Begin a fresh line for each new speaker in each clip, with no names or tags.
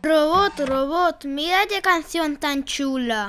Robot, robot, mira qué canción tan chula.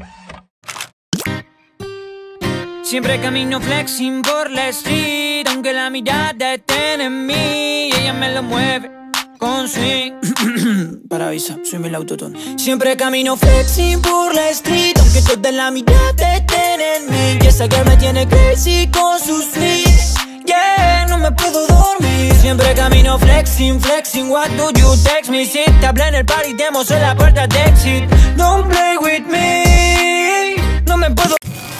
Siempre camino flexing por la street, aunque la mirada esté en mí, y ella me lo mueve con swing. Paravisa, soy el autotune. Siempre camino flexing por la street, aunque toda la mirada estén en mí, y esa girl me tiene crazy con su swing. Yeah, no me puedo dormir. Siempre camino flexing, flexing. What do you text me? Si te hablé en el party, te mostré la puerta de exit. Don't play with me. No me puedo.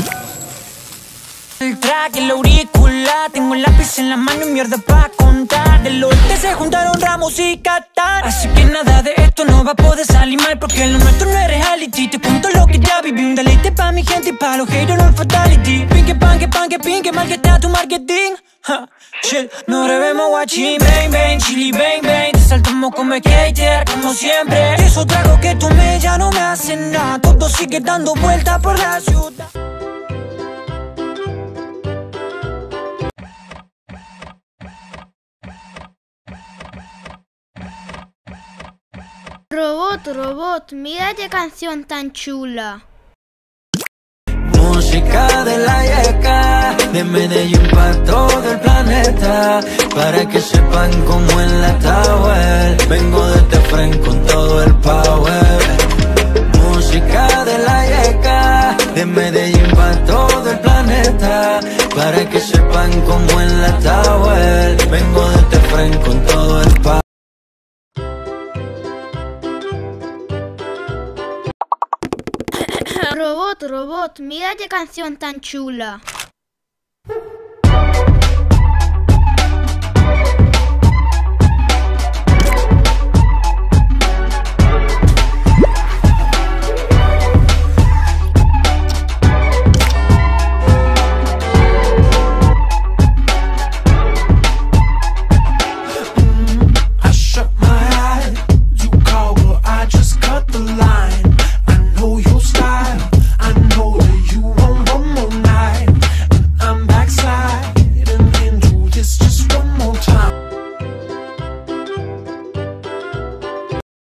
El track, el auricular, tengo el lápiz en la mano y mierda pa' contar. Del oeste se juntaron Ramos y Qatar, así que nada de esto no va a poder salir mal, porque lo nuestro no es reality. Te cuento lo que ya viví, un deleite pa' mi gente y pa' los haters no es fatality. Pinque, panque, panque, pinque, mal que está tu marketing. Ha, shit, no revemos guachín, bang, bang, chili, bang, bang. Te saltamos como skater, como siempre. Y esos tragos que tomé ya no me hacen nada, todo sigue dando vueltas por la ciudad.
Robot, robot, mira qué canción tan chula.
Música de la yeca, de Medellín pa' todo el planeta, para que sepan cómo en la Tower vengo desde frente con todo el power. Música de la yeca, de Medellín pa' todo el planeta, para que sepan cómo en la Tower vengo desde frente con todo el power.
Robot, robot, mira qué canción tan chula.